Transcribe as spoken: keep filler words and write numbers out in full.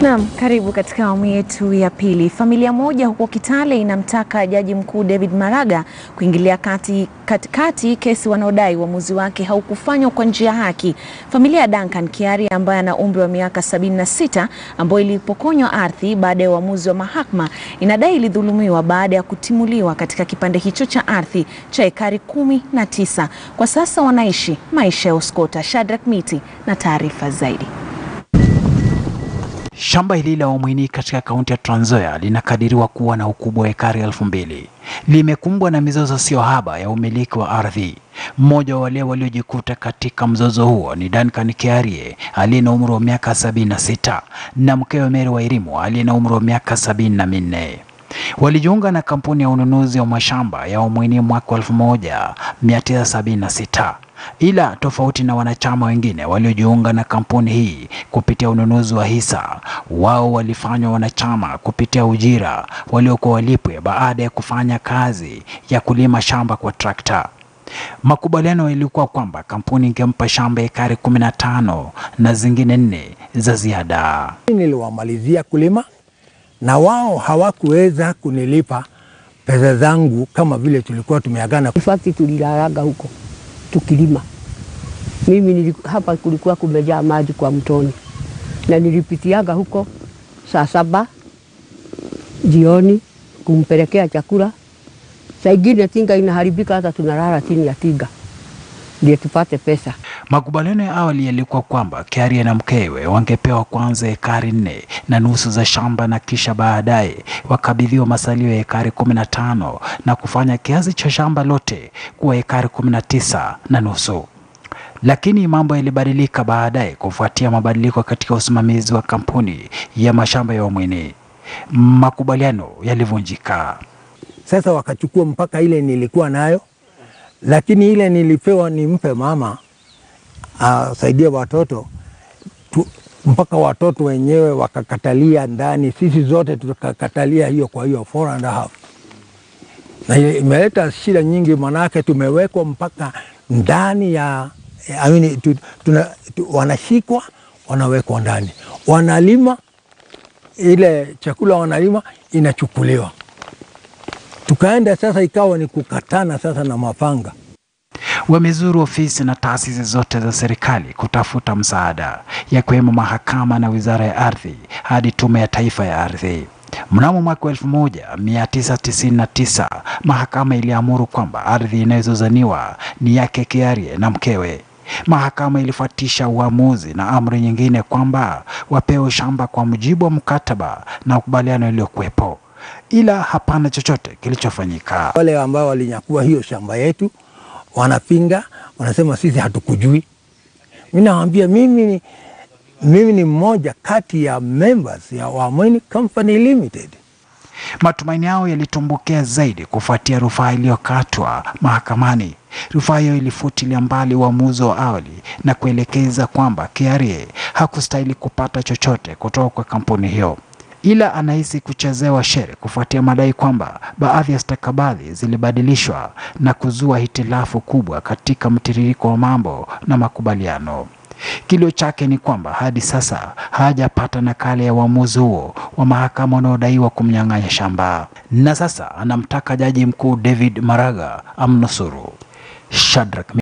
Naam, karibu katika awamu yetu ya pili. Familia moja huko Kitale inamtaka Jaji Mkuu David Maraga kuingilia kati katikati kesi wanaodai uamuzi wake haukufanywa kwa njia haki. Familia ya Duncan Kiare ambaye ana umri wa miaka sabini na sita ambayo ilipokonywa ardhi baada ya uamuzi wa mahakama inadai ilidhulumiwa baada ya kutimuliwa katika kipande hicho cha ardhi cha ekari kumi na tisa. Kwa sasa wanaishi maisha ya uskota. Shadrack Miti na taarifa zaidi. Shamba hili la Omwini katika kaunti ya Trans Nzoia linakadiriwa kuwa na ukubwa wa ekari elfu mbili. Limekumbwa na mizozo sio haba ya umiliki wa ardhi. Mmoja wa wale waliojikuta katika mzozo huo ni Duncan Kiare aliye na umri wa miaka sabini na sita na mkewe Mary Wairimu aliye na umri wa miaka sabini na minne. Walijiunga na kampuni ya ununuzi wa mashamba ya Omwini mwaka elfu moja mia tisa sabini na sita. Ila tofauti na wanachama wengine waliojiunga na kampuni hii kupitia ununuzi wa hisa, wao walifanywa wanachama kupitia ujira waliokuwa walipwe baada ya kufanya kazi ya kulima shamba kwa trakta. Makubaliano yalikuwa kwamba kampuni ingempa shamba ekari kumi na tano na zingine nne za ziada. Niliwamalizia kulima na wao hawakuweza kunilipa pesa zangu kama vile tulikuwa tumeagana. Ifati tulilalaga huko tukilima. Mimi niliku, hapa kulikuwa kumejaa maji kwa mtoni. Na nilipitiaga huko saa saba jioni kumpelekea chakula. Saa ingine tinga inaharibika hata tunalala chini ya tinga ndio tupate pesa. Makubaliano ya awali yalikuwa kwamba Kiare na mkewe wangepewa kwanza ekari nne na nusu za shamba na kisha baadaye wakabidhiwa masalio ya ekari kumi na tano na kufanya kiasi cha shamba lote kuwa ekari kumi na tisa na nusu. Lakini mambo yalibadilika baadaye kufuatia mabadiliko katika usimamizi wa kampuni ya mashamba ya Omwini. Makubaliano yalivunjika. Sasa wakachukua mpaka ile nilikuwa nayo, lakini ile nilipewa nimpe mama asaidia watoto tu, mpaka watoto wenyewe wakakatalia ndani, sisi zote tukakatalia hiyo. Kwa hiyo four and a half, na imeleta shida nyingi, manake tumewekwa mpaka ndani ya I mean, tu, tuna, tu, wanashikwa wanawekwa ndani, wanalima ile chakula wanalima inachukuliwa. Tukaenda sasa ikawa ni kukatana sasa na mapanga. Wamezuru ofisi na taasisi zote za serikali kutafuta msaada, ya kuwemo mahakama na wizara ya ardhi hadi tume ya taifa ya ardhi. Mnamo mwaka elfu moja mia tisa tisini na tisa mahakama iliamuru kwamba ardhi inayozozaniwa ni yake Kiare na mkewe. Mahakama ilifuatisha uamuzi na amri nyingine kwamba wapewe shamba kwa mujibu wa mkataba na makubaliano yaliyokuwepo. Ila hapana chochote kilichofanyika. Wale ambao walinyakua hiyo shamba yetu wanapinga, wanasema sisi hatukujui. Mimi nawaambia mimi ni mimi ni mmoja kati ya members ya Omwini Company Limited. Matumaini yao yalitumbukia zaidi kufuatia rufaa iliyokatwa mahakamani. Rufaa hiyo ilifutilia mbali uamuzi wa awali na kuelekeza kwamba Kiare hakustahili kupata chochote kutoka kwa kampuni hiyo. Ila anahisi kuchezewa shere kufuatia madai kwamba baadhi ya stakabadhi zilibadilishwa na kuzua hitilafu kubwa katika mtiririko wa mambo na makubaliano. Kilio chake ni kwamba hadi sasa hajapata nakala ya uamuzi huo wa mahakama unaodaiwa kumnyang'anya shamba. Na sasa anamtaka Jaji Mkuu David Maraga amnusuru. Shadrack